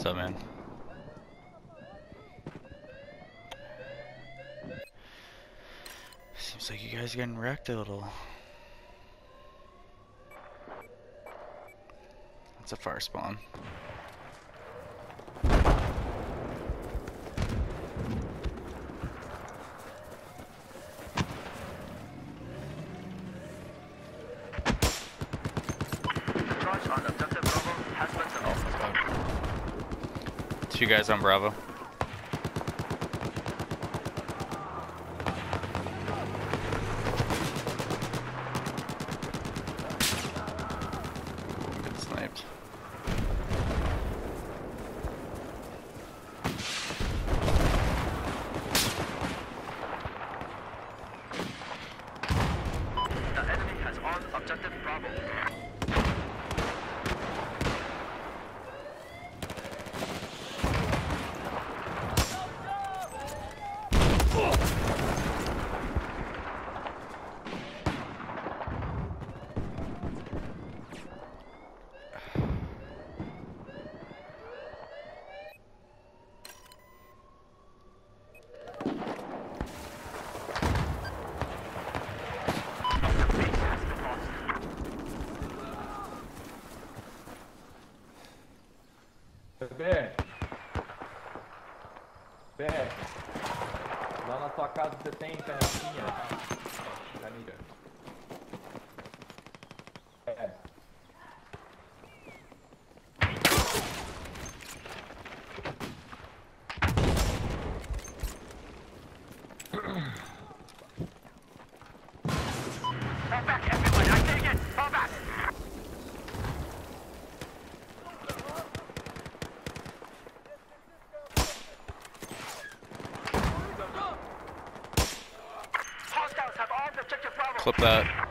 What's up, man? Seems like you guys are getting wrecked a little. That's a fire spawn. Two guys on Bravo. Good sniped. The enemy has on objective Bravo. Bé, lá na tua casa você tem canequinha? Canica. É. Fall back, everyone! I say again, fall back! Hostiles have armed objective Bravo. Clip that.